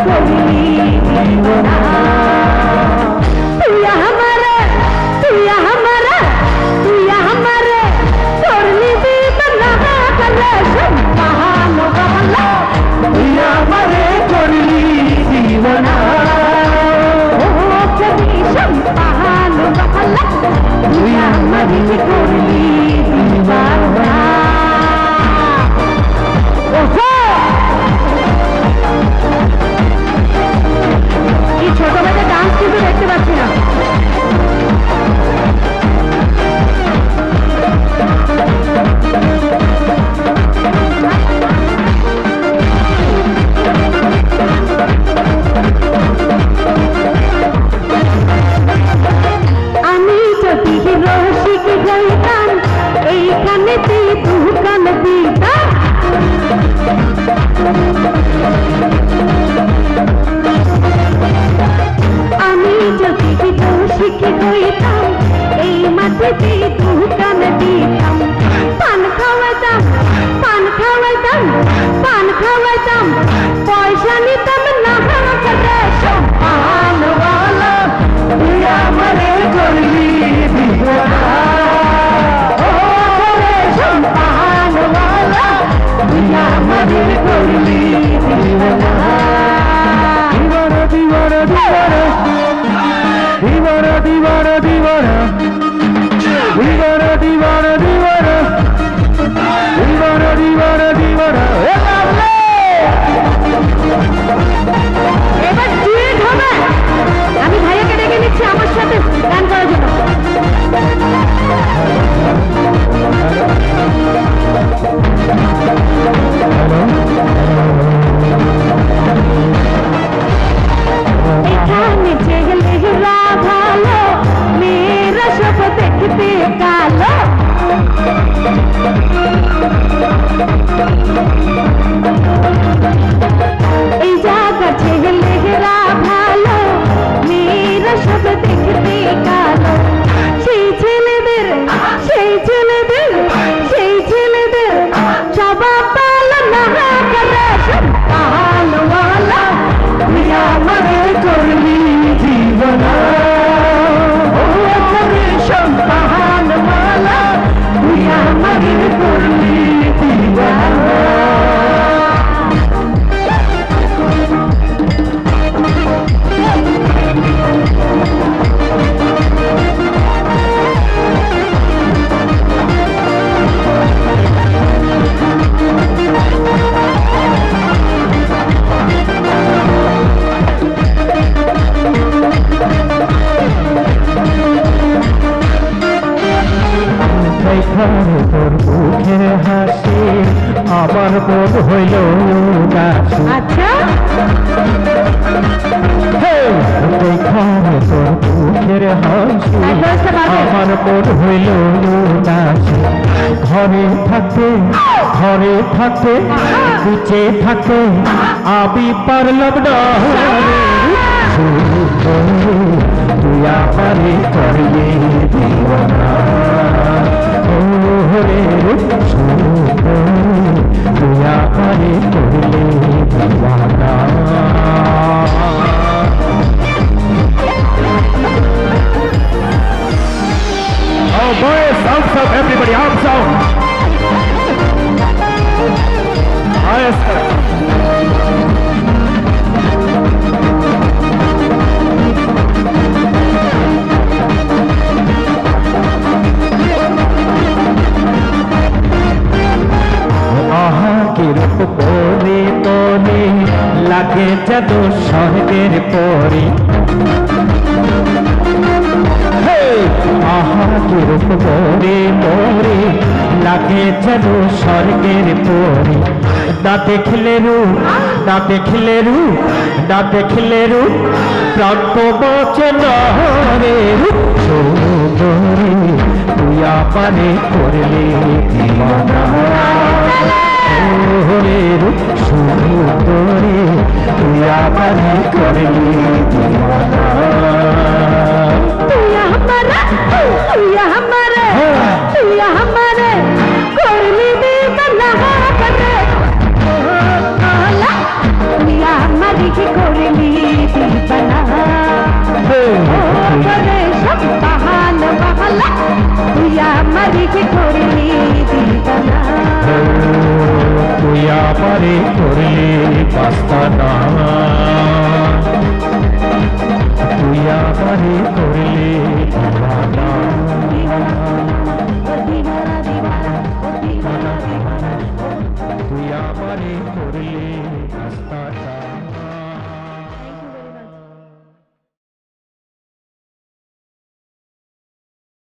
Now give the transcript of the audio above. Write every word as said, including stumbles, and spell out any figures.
করলি দিওয়ানা তুই আমারে তুই আমারে তুই আমারে করলি দিওয়ানা করে সুবহানাল্লাহ তুই আমারে করলি দিওয়ানা ও কবি সুবহানাল্লাহ তুই আমারে করলি দিওয়ানা এই ছোট মেয়েদের ডান্স কিন্তু দেখতে পাচ্ছি না আমি যদি রসিক গাইতাম এইখানে দুকান দিতাম আমি যদি রসিক হইতাম এই মাটিতে দুকান দিতাম পান খাওয়াইতাম পান খাওয়াইতাম পান খাওয়াইতাম পয়সা নিতাম না করে সুবহানাল্লাহ তুই আমারে করলি দিওয়ানা ও করে সুবহানাল্লাহ তুই আমারে করলি দিওয়ানা দিওয়ানা দিওয়ানা দিওয়ানা দিওয়ানা দিওয়ানা দিওয়ানা দিওয়ানা দিওয়ানা দিওয়ানা দিওয়ানা দিওয়ানা এবার ডুয়েট হবে আমি ভাইয়াকে ডেকে নিচ্ছি আমার সাথে গান করার জন্য এখানে চেহারা ভালো মেয়েরা সব দেখতে কালো এই জায়গা চেহারা ভালো মেয়েরা সব দেখতে কালো সেই ছেলেদের সেই ছেলেদের সেই ছেলেদের জবাব পালন না করে সুবহানাল্লাহ তুই আমারে করলি দিওয়ানা ও করে সুবহানাল্লাহ তুই আমারে করলি দিওয়ানা তোর মুখের হাসি আমার মন হইল উদাসী আচ্ছা তোর মুখের হাসি আমার মন হইল উদাসী ঘরে থাকতে ঘরে থাকতে বুঝে থাকতে আমি পারলাম না তুই আমারে করলি দিওয়ানা রে তুই আমারে করলি দিওয়ানা Oh boys, arms up everybody, arms up. Ah, yes, sir. কিরূপ পরে তরে লাগে জাদু স্বর্গের পরে আহা কিরূপ পরে পরে লাগে জাদু স্বর্গের পরে না দেখলে রূপ না দেখলে রূপ না দেখলে রূপ প্রান্ত বাঁচে না রে রূপ সুন্দরী তুই আমারে করলি দিওয়ানা রে রূপ সুন্দরী তুই আমারে করলি দিওয়ানা তুই আমারে তুই আমারে তুই আমারে করলি দিওয়ানা করে তুই আমারে করলি আমারে করলে পাস্তানা, তুই আমারে করলে দিওয়ানা।